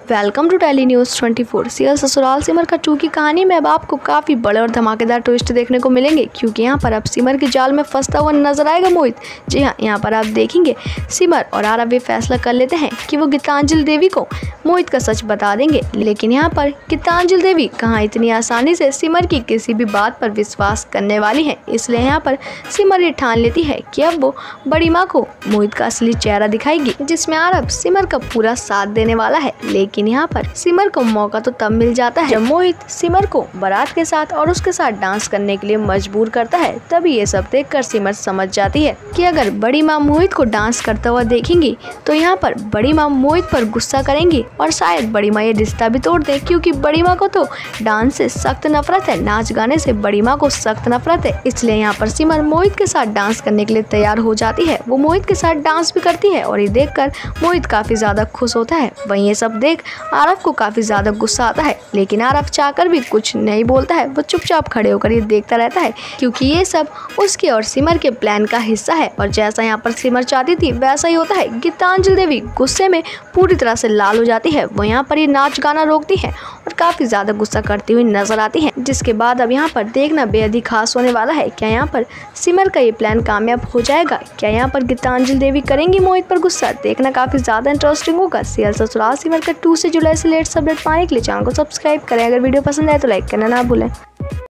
Welcome to Tele News 24। Serial Sasural Simar का 2 की कहानी में अब आपको काफ़ी बड़े और धमाकेदार ट्विस्ट देखने को मिलेंगे, क्योंकि यहाँ पर अब सिमर के जाल में फंसता हुआ नजर आएगा मोहित। जी हाँ, यहाँ पर आप देखेंगे सिमर और आरव ये फैसला कर लेते हैं कि वो गीतांजलि देवी को मोहित का सच बता देंगे। लेकिन यहाँ पर गीतांजलि देवी कहाँ इतनी आसानी से सिमर की किसी भी बात पर विश्वास करने वाली है। इसलिए यहाँ पर सिमर ये ठान लेती है कि अब वो बड़ी माँ को मोहित का असली चेहरा दिखाएगी, जिसमें आरव सिमर का पूरा साथ देने वाला है। लेकिन यहाँ पर सिमर को मौका तो तब मिल जाता है जब मोहित सिमर को बारात के साथ और उसके साथ डांस करने के लिए मजबूर करता है। तभी ये सब देखकर सिमर समझ जाती है कि अगर बड़ी माँ मोहित को डांस करता हुआ देखेंगी तो यहाँ पर बड़ी माँ मोहित पर गुस्सा करेंगी और शायद बड़ी माँ ये रिश्ता भी तोड़ दे, क्योंकि बड़ी माँ को तो डांस से सख्त नफरत है, नाच गाने से बड़ी माँ को सख्त नफरत है। इसलिए यहाँ पर सिमर मोहित के साथ डांस करने के लिए तैयार हो जाती है। वो मोहित के साथ डांस भी करती है और ये देखकर मोहित काफी ज्यादा खुश होता है। वहीं ये सब देख आरव को काफी ज्यादा गुस्सा आता है, लेकिन आरव चाहकर भी कुछ नहीं बोलता है। वो चुपचाप खड़े होकर ये देखता रहता है, क्योंकि ये सब उसके और सिमर के प्लान का हिस्सा है। और जैसा यहाँ पर सिमर चाहती थी वैसा ही होता है। गीतांजलि देवी गुस्से में पूरी तरह से लाल हो जाती है। वो यहाँ पर ये नाच गाना रोकती है और काफी ज्यादा गुस्सा करती हुई नजर आती है, जिसके बाद अब यहाँ पर देखना बेहद ही खास होने वाला है। क्या यहाँ पर सिमर का ये प्लान कामयाब हो जाएगा? क्या यहाँ पर गीतांजलि देवी करेंगी मोहित पर गुस्सा? देखना काफी ज्यादा इंटरेस्टिंग होगा। सीरियल ससुराल सिमर का 2 से जुलाई से लेटेस्ट अपडेट पाने के लिए चैनल को सब्सक्राइब करें। अगर वीडियो पसंद आए तो लाइक करना ना भूलें।